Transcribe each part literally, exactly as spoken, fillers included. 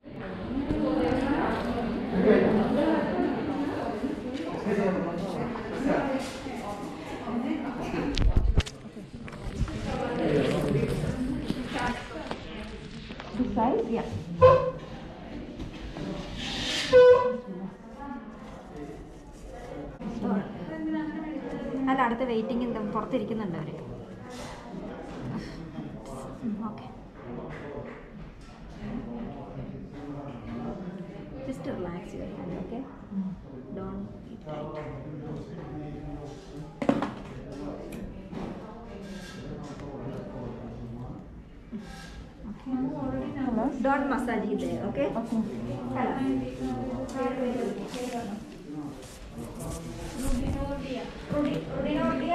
This side? Yeah. അല്ല അടുത്ത waiting പുറത്തിരിക്കുന്നുണ്ട് അവർ. Okay, just relax your hand. Okay, don't eat tight. Don't massage it there, okay? Okay. Rudy, Rudy, Rudy,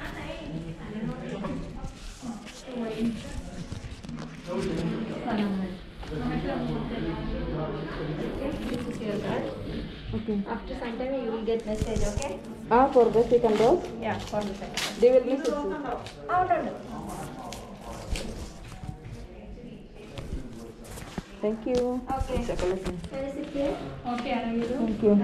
this is your card. Okay. After some time you will get message, okay? Ah, for the second dose? Yeah, for the second. They will message you. Out, out. Thank you. Okay. Bisa collection. Can you sit here? Okay, are you? Thank you.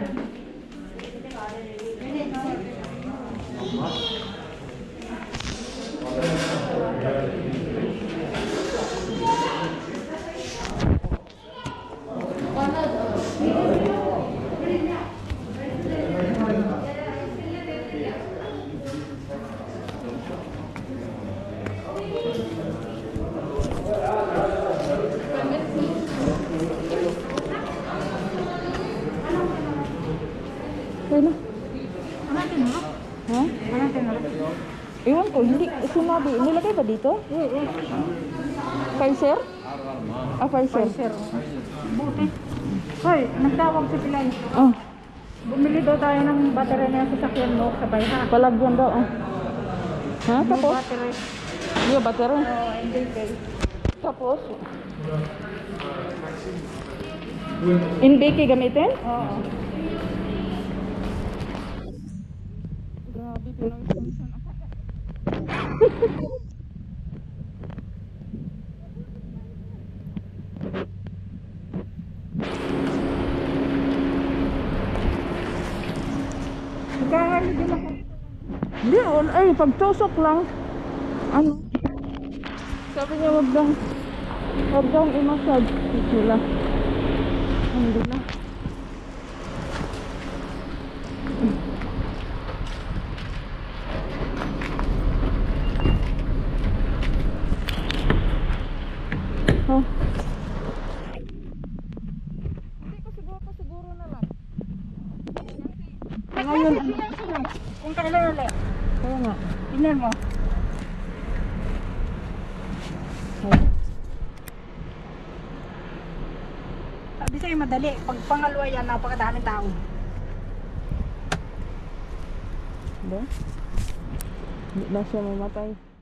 Ano? Hanapin mo? Ha? Hanapin mo? Ewan ko, hindi sinabi. Nilagay ba dito? Oo. Pfizer? Ah, Pfizer. Pfizer. Buti. Hoy, nagtawag si Pilay. Oh, Bumili daw tayo ng battery na sa sasakyan mo sa bayha. palagyan daw. Oh. Ha? Yung Tapos? battery. Yung battery. Oo, hindi kay. Tapos? Indiki gamitin? Oo. Grabe, pinag-sunsan ako. Magkakali din ako. Hindi, on, ay, pagtusok lang. Ano? Sabi niya, wag daw, wag daw i-massage. Ito lang. Hindi na. Oh. Hindi ko siguro, ko siguro na lang. Ngayon, kung kailan ulit. Kaya nga. Tingnan mo. Sabi sa'yo madali. Pag pangalawa yan, napakadaming tao. Hindi? Hindi na siya mamatay.